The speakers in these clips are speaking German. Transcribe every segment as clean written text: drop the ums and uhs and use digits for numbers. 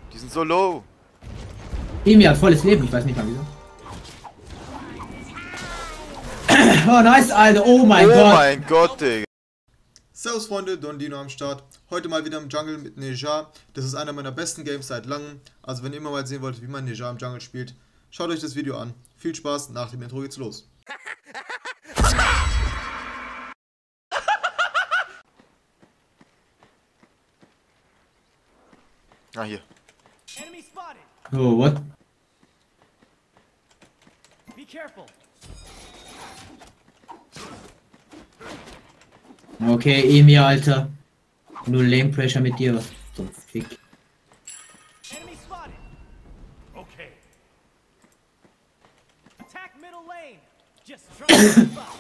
Die sind so low. Emi hat volles Leben, ich weiß nicht mal wieso. Oh, nice, Alter. Oh mein Gott. Oh mein Gott, Digga. Servus Freunde, Don Dino am Start. Heute mal wieder im Jungle mit Nejar. Das ist einer meiner besten Games seit langem. Also wenn ihr immer mal sehen wollt, wie man Nejar im Jungle spielt, schaut euch das Video an. Viel Spaß, nach dem Intro geht's los. Ah, hier. Enemy spotted. Oh, what? Be careful. Okay, Emi, Alter. Nur Lane Pressure mit dir, was zum Fick. Enemy spotted. Okay. Attack middle lane. Just try to keep up.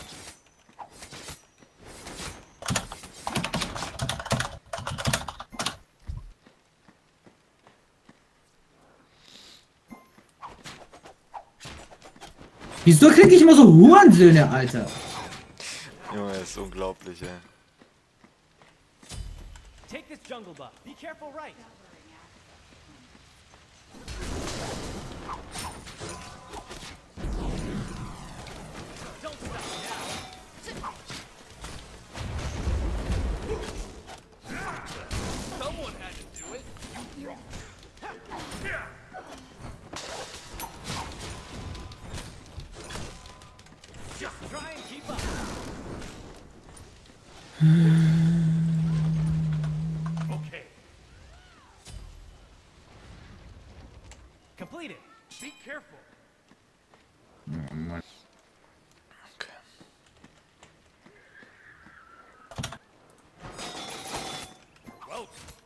Wieso krieg ich immer so Hurensöhne, Alter? Junge, ist unglaublich, ey. Take this jungle buff. Be careful right. Don't stop now. Someone had to do it. Just try and keep up. Okay. Complete it. Be careful. Okay. Well.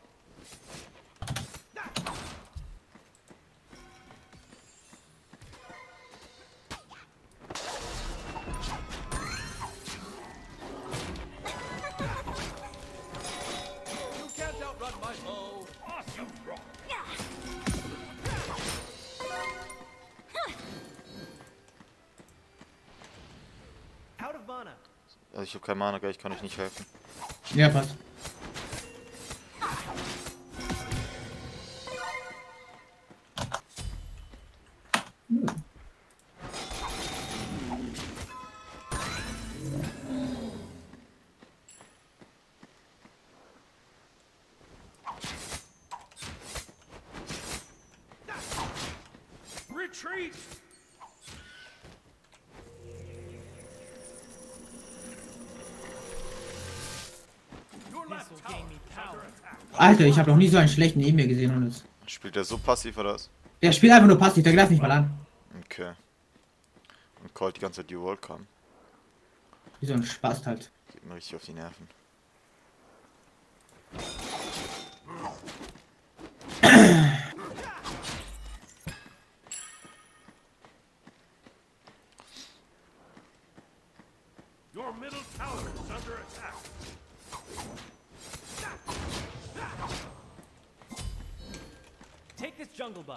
You can't outrun my bow. Awesome rock. Out of mana. Also ich habe keine Mana, gell, ich kann euch nicht helfen. Ja, passt. Retreat. Your left tower is under attack. Alter, ich habe noch nie so einen schlechten Emi gesehen und es. Spielt der so passiv oder was? Der spielt einfach nur passiv, der greift nicht mal an. Okay. Und callt die ganze Zeit die Worldcam. Wie so ein Spaß halt. Geht mir richtig auf die Nerven. Your middle tower is under attack. Take this jungle buff.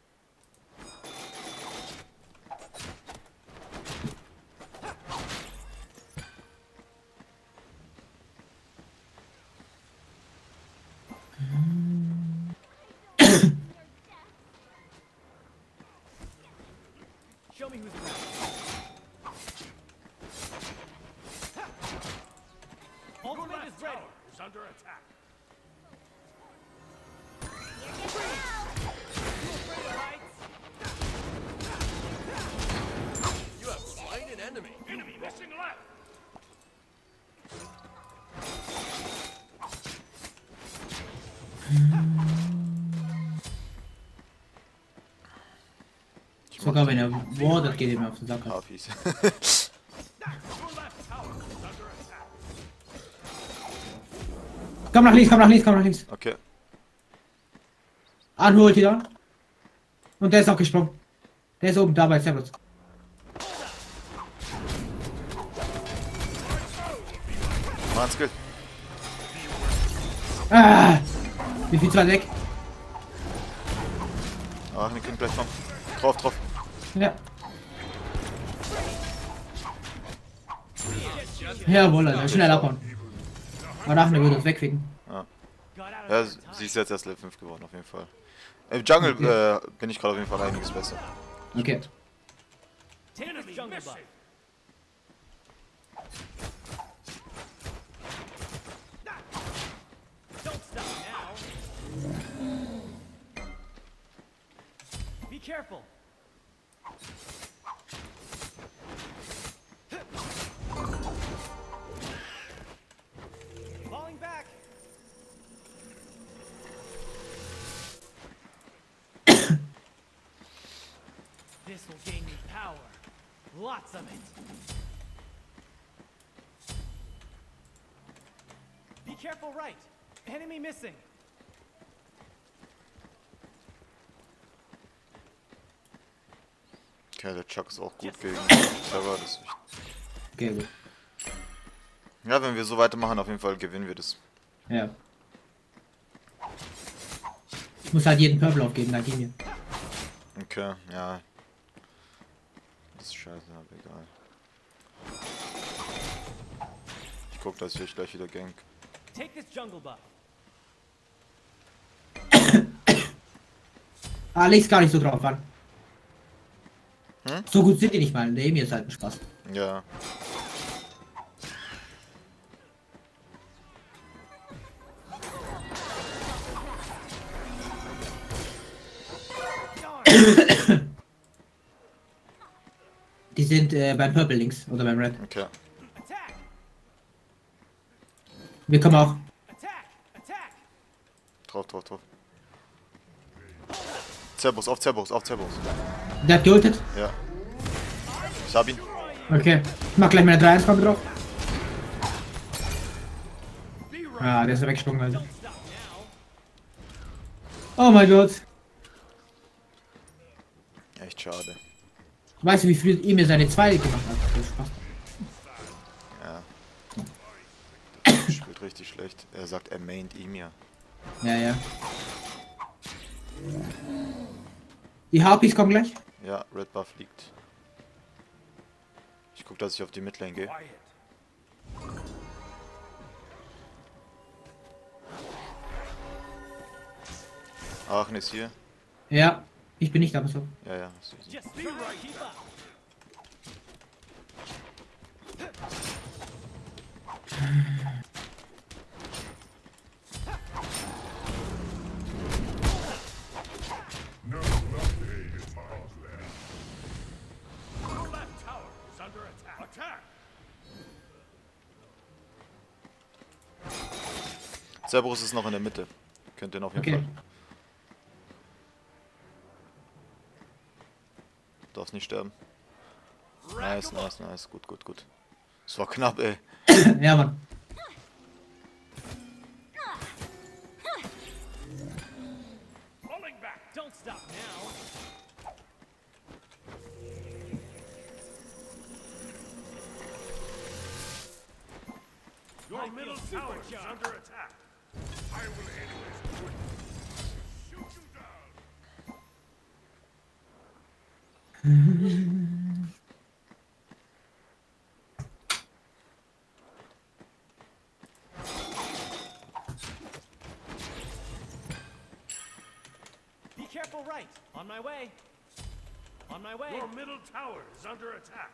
Show me who's around. Ultimate is ready. Is under attack. You have slain an enemy. Enemy missing left. Sogar wenn er wartet, geht ihm auf den Sack. Harpies. Your left tower is under attack. Komm nach links, komm nach links, komm nach links. Okay. Anholt wieder. Und der ist auch gesprungen. Der ist oben dabei, servus. Mann, Skill. Ah! Wie viel zwar weg? Ah, den können gleich kommen. Drauf, drauf. Ja. Jawohl, Alter, schnell abhauen. Aber nachher würde uns wegficken. Ja. Got out of Ja, there in sie time. ist jetzt erst Level 5 geworden, auf jeden Fall. Im Jungle bin ich gerade auf jeden Fall einiges besser. Okay. Take Enemy this jungle missing. buff. Don't stop now. Be careful. Falling back. This will gain me power. Lots of it. Be careful right. Enemy missing. Okay, der Chuck ist auch gut gegen Terror. Das ist wichtig. Okay, gut. Ja, wenn wir so weitermachen, auf jeden Fall gewinnen wir das. Ja. Ich muss halt jeden Purple aufgeben, da gegen mir. Okay, ja. Das ist scheiße, aber egal. Ich guck, dass ich euch gleich wieder gank. Take this jungle buff. Ah, leg's gar nicht so drauf an. Hm? So gut sind die nicht mal. Der Emir ist halt ein Spaß. Ja. Die sind beim Purple links oder beim Red. Okay. Attack! Wir kommen auch. Attack! Attack! Drauf, drauf, drauf. Cerberus, auf Cerberus, auf Cerberus. Der hat geultet. Ja. Ich hab ihn. Okay. Ich mach gleich meine 3-1 drauf. Ah, der ist weggesprungen, also. Don't stop now. Oh mein Gott. Echt schade. Weißt du, wie viel Emir seine 2 gemacht hat? Das ist Spaß. Ja. Der spielt richtig schlecht. Er sagt, er maint Emir. Ja, ja. Die Harpies kommen gleich. Ja, Red Buff liegt. Ich guck, dass ich auf die Midlane gehe. Quiet. Aachen ist hier. Ja. Ich bin nicht, aber so. Ja, ja. ist easy. Just be right. Keep up. Your left tower is under attack. Attack! Cerberus ist noch in der Mitte. Könnt ihr ihn auf jeden Okay. Fall. Darfst nicht sterben. Nice, nice, nice. Gut, gut, gut. Es war knapp, ey. Ja, Mann. Falling back. Don't stop now. Your I middle feel tower is supercharged. under attack. I will end this quickly. Shoot you down. Be careful right. On my way. On my way. Your middle tower is under attack.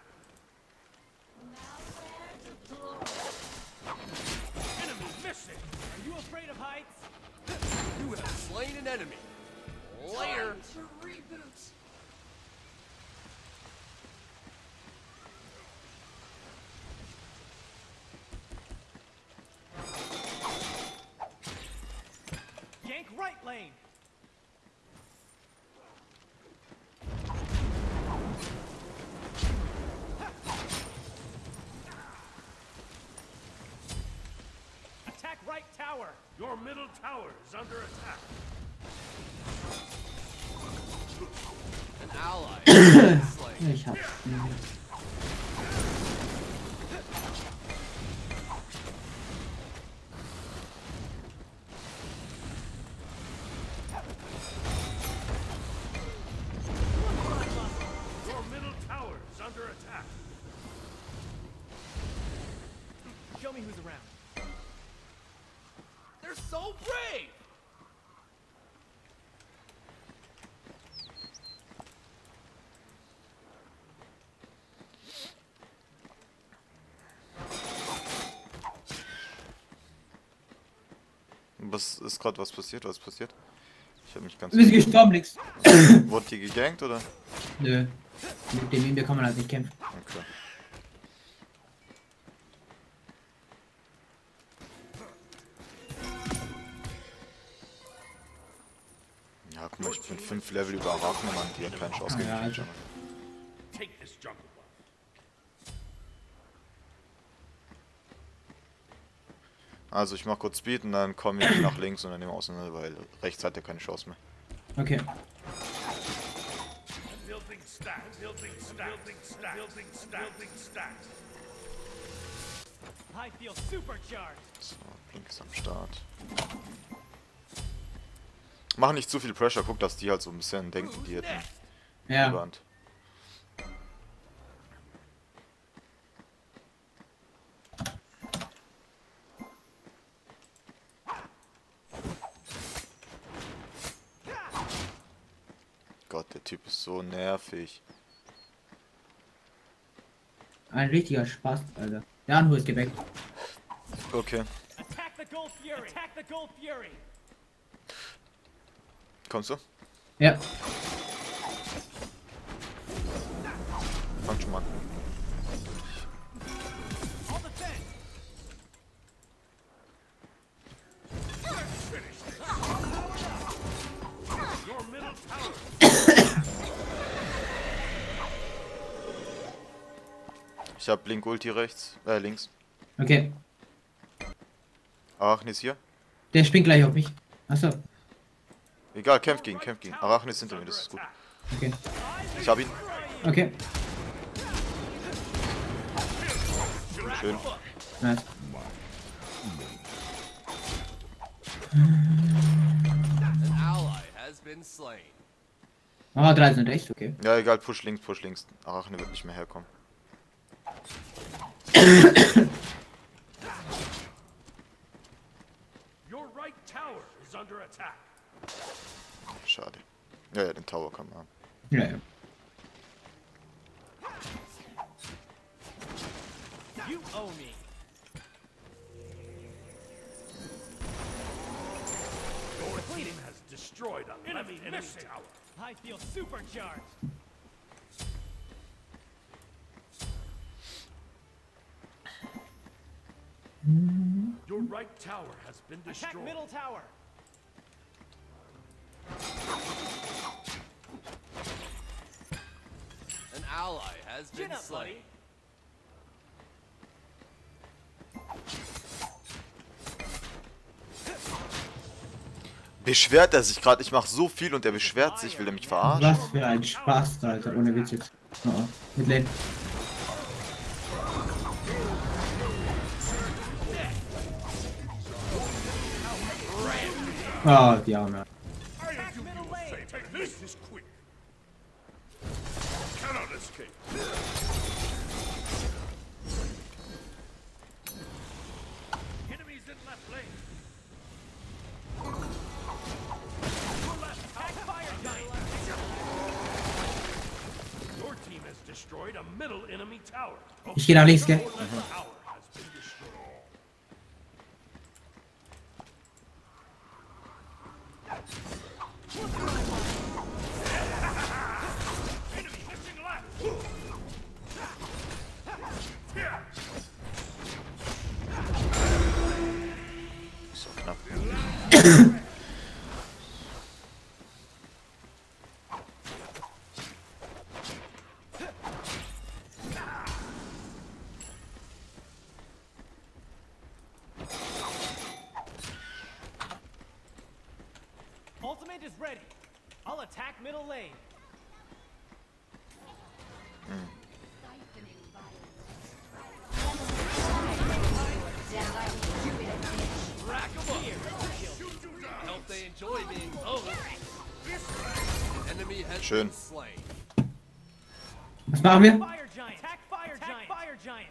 Enemy missing. Are you afraid of heights? You have slain an enemy. Later. Gank right lane. Attack right tower. Your middle tower is under attack. An ally. Slain. Ich hab's. Your middle tower is under attack. Show me who's around. There's so So brave! Was ist gerade was passiert? Was passiert? Ich habe mich ganz. Du bist gestorben, nix. Wurde die gegankt oder? Nö. Mit dem Mimir kann man halt nicht kämpfen. Okay. Ja, guck mal, ich bin 5 Level über Arachne, Mann, die hat keine Chance gegen Ja, den also. Jungle. Take this jungle buff. Also ich mach kurz Speed und dann komme ich nach links und dann nehmen wir auseinander, weil rechts hat er keine Chance mehr. Okay. Building stacks. Building stacks. Building stacks. Building stacks. Building stacks. I feel supercharged. So, Blink ist am Start. Mach nicht zu viel Pressure, guck, dass die halt so ein bisschen denken, die hätten Ja. Überhand. Gott, der Typ ist so nervig. Ein richtiger Spaß, Alter. Der Anhu ist geweckt. Okay, Attack the Gold Fury. Attack the Gold Fury. kommst du? Ja. Fang schon mal an. All defense. Your middle tower. Ich hab Blink Ulti rechts, links. Okay. Arachne ist hier. Der springt gleich auf mich. Achso. Egal, kämpf gegen, kämpf gegen. Arachne ist hinter mir, das ist gut. Okay. Ich hab ihn. Okay. Schön. Nice. An ally has been slain. Aber 3 sind echt okay. Ja, egal, push links, push links. Arachne wird nicht mehr herkommen. Your right tower is under attack. Schade. Ja, ja, den Tower kann man haben. Ja, ja. You owe me. Your team has destroyed a enemy tower. I feel supercharged. Your right tower has been Attack destroyed. middle tower. An ally has Chin been up, slain. buddy. Beschwert er sich gerade? Ich mach so viel und er beschwert sich, will er mich verarschen? Was für ein Spaß, Alter. Ohne Witz jetzt. Oh, oh. Mit Lane. Oh, die Arme. Attack middle lane. Take this is quick. Cannot escape. Enemies in left lane. Attack fire giant. Your team has destroyed a middle enemy tower. Ich geh nach links, gell? Tower has been destroyed. Enemy missing left. So knapp. Ultimate is ready. I'll attack middle lane. Rack 'em up. Hope they enjoy being owned. Enemy has Schön. been slain. Was machen wir? Fire giant. Attack fire giant. Fire giant.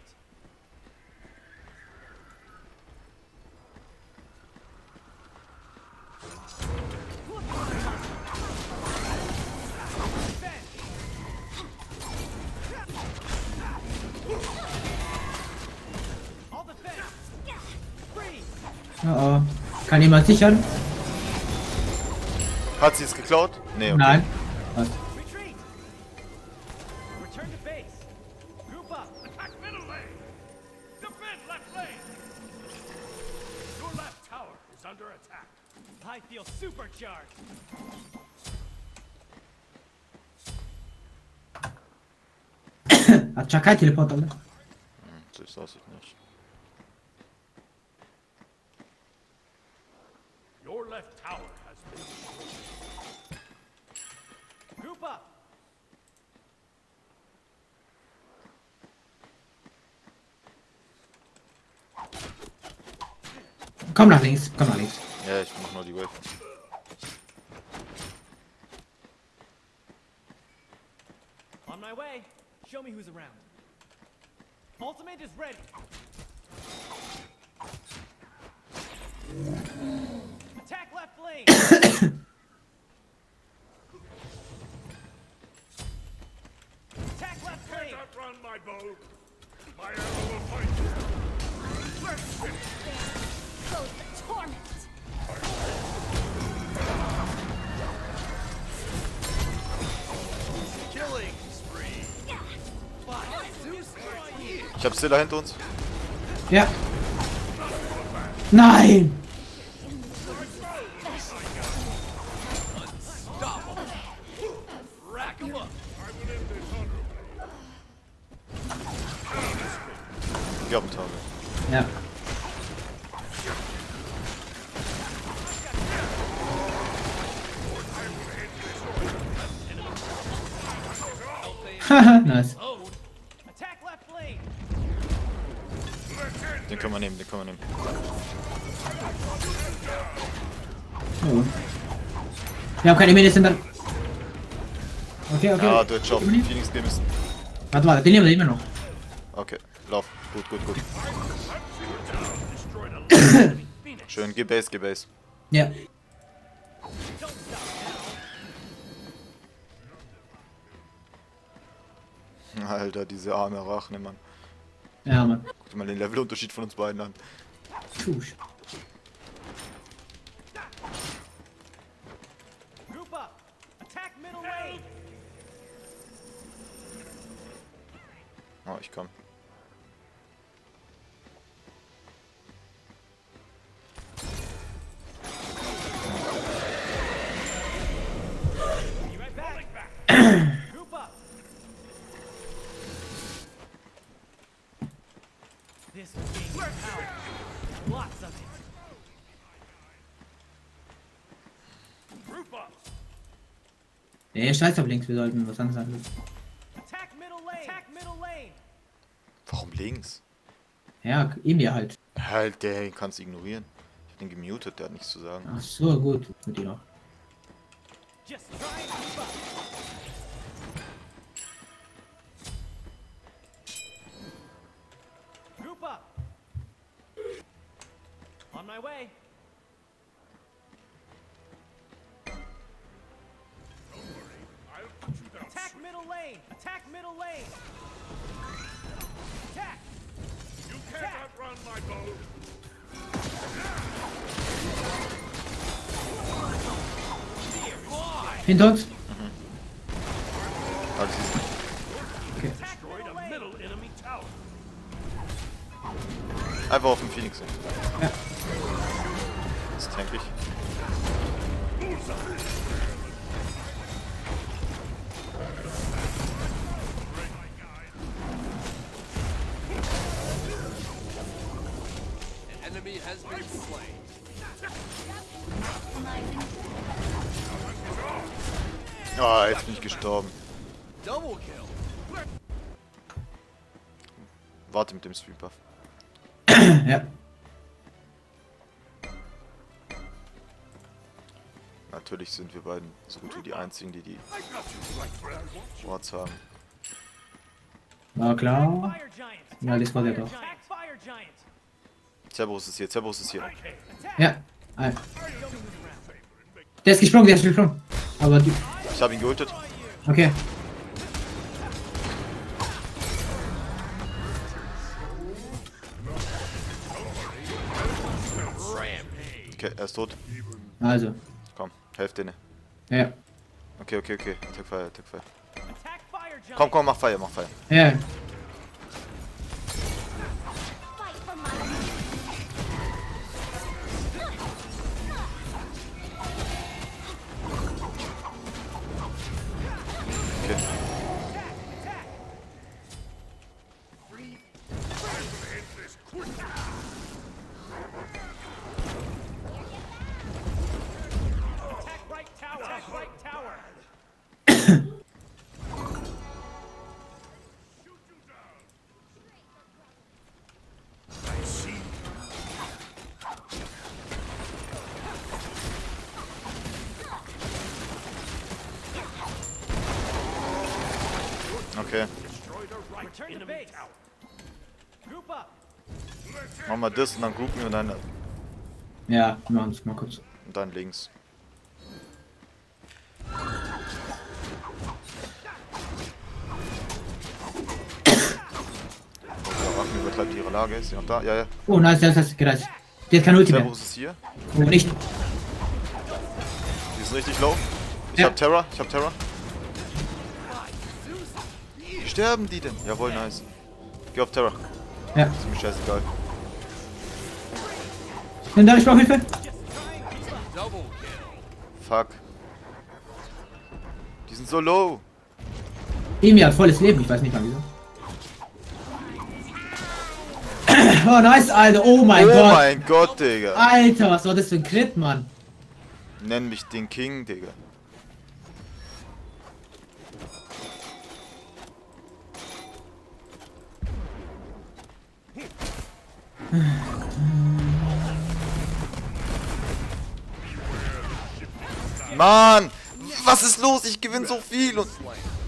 Oh, oh. Kann jemand sichern? Hat sie es geklaut? Nee, okay. Nein. Was? Retreat! Return to base! Group up! Attack middle lane! Defend left lane! Your left tower is under attack. I feel supercharged! Hat Chakai Teleport, oder? So ist aussieht nicht. Your left tower has been Group up! Komm nach links, komm nach links. Ja, ich mach nur die Wave. On my way! Show me who's around. Ultimate is ready! Attack left lane! Attack left lane! Can't outrun my bow. My arrow will find you. Let's finish. Goes the torment. Killing spree! Ich hab Stiller hinter uns. Ja. Nein! Rack 'em up! Geh auf den Tafel. Ja. Haha, nice. Attack left lane! Den können wir nehmen, den können wir nehmen. Oh. Wir haben keine Medizin dann. Okay, okay. Ja, du hättest schon auf den Phoenix gehen müssen. Warte, den nehmen wir immer noch. Okay, lauf. Gut, gut, gut. Schön, geh Base, geh Base. Ja. Alter, diese arme Rachne, Mann. Ja, Mann. Guck dir mal den Levelunterschied von uns beiden an. Tusch. Group up! Attack middle lane! Oh, ich komm. Be right back! Group up! This will gain you power. Lots of it. Group up. Nee, scheiß auf links, wir sollten was anderes sagen. Attack middle lane! Attack middle lane! Warum links? Ja, ihm ja halt. Halt, den kannst du ignorieren. Ich hab den gemutet, der hat nichts zu sagen. Ach so, gut. Mit dir noch. Just try and keep up. Group up. On my way. I'll put you down. Attack middle lane. Attack middle lane. Attack. You can't outrun my bow. Hinter uns. Also, Attack middle lane. Middle enemy tower. einfach auf den Phoenix hin. Ja. Das tank ich. An enemy has been slain. Ah, jetzt bin ich gestorben. Double kill. Warte mit dem Street Buff. Ja. Natürlich sind wir beiden so gut wie die einzigen, die die Wards haben. War klar. Fire giant. Ja, das war der doch. Attack fire giant. Cerberus ist hier, Cerberus ist hier. Attack. Ja. Ah. Der ist gesprungen, der ist gesprungen. Aber die. Ich habe ihn geultet. Okay. Okay, er ist tot. Also. Komm, helft denen. Ja. Okay. Attack Fire. Attack fire giant. Komm, mach Fire. Ja. Fight for my Okay. Attack right tower. Attack right tower. Okay. Return to base. Group up. Machen wir das und dann groupen wir und Ja, wir machen es mal kurz. dann links. Rachen übertreibt ihre Lage. Ist sie noch da? Ja. Oh, nice, gereicht. Der hat keine Ulti mehr. Cerberus ist hier. Oh, nicht. Die ist richtig low. Ich Ja. hab Terra. Wie sterben die denn? Jawohl, nice. Geh auf Terra. Ja. Ist mir scheißegal. Nimm da, ich brauche Hilfe. Fuck. Die sind so low. Emi hat volles Leben, ich weiß nicht mal wieso. Oh, nice, Alter. Oh mein Oh Gott. mein Gott, Digga. Alter, was war das für ein Crit, Mann? Nenn mich den King, Digga. Mann! Was ist los? Ich gewinne so viel und...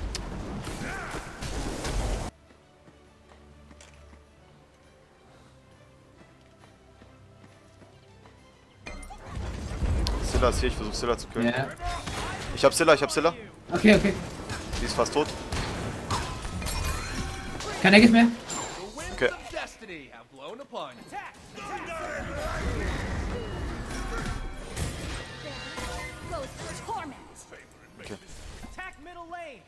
Scylla ist hier, ich versuche Scylla zu killen. Ja. Ich hab Scylla. Okay. Die ist fast tot. Kein Egg mehr? Okay. Destiny have blown upon you. goes the torment. Attack middle lane.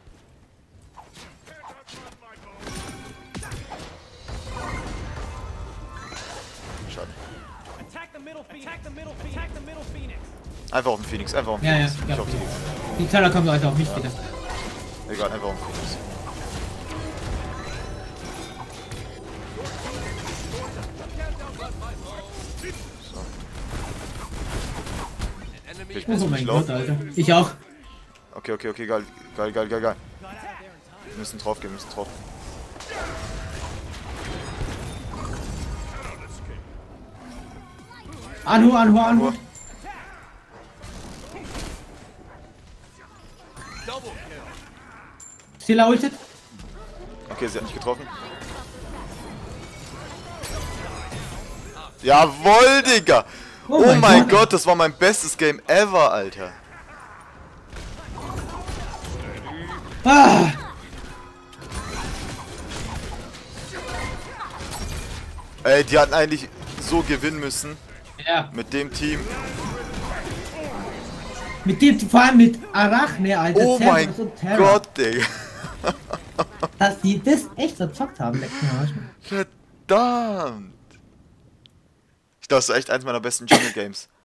Schade. Attack the middle phoenix. Attack the middle phoenix. Einfach auf den Phoenix, Ja. Ich hoffe, Die Teller kommt heute auf mich wieder. egal, einfach auf den Phoenix. So. Ich bin Oh mein ziemlich low. Gott, Alter. Ich auch. Okay, geil. Wir müssen drauf gehen, Anhu. Scylla ultet. Okay, sie hat nicht getroffen. Jawohl, Digga! Oh mein Gott, das war mein bestes Game ever, Alter. Ah! Ey, die hatten eigentlich so gewinnen müssen. Ja. Mit dem Team. Mit dem, vor allem mit Arachne, Alter. Oh mein Cerberus und Terra. Gott, Digga. Dass die das echt verzockt haben, leck mir Arsch. Verdammt. Ich glaube, das ist echt eins meiner besten Jungle Games.